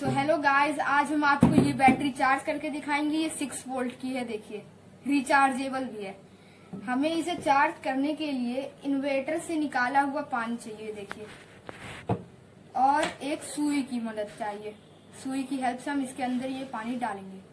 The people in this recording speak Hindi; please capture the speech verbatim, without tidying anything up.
सो हेलो गाइस, आज हम आपको ये बैटरी चार्ज करके दिखाएंगे। ये सिक्स वोल्ट की है, देखिए रिचार्जेबल भी है। हमें इसे चार्ज करने के लिए इन्वर्टर से निकाला हुआ पानी चाहिए, देखिए, और एक सुई की मदद चाहिए। सुई की हेल्प से हम इसके अंदर ये पानी डालेंगे।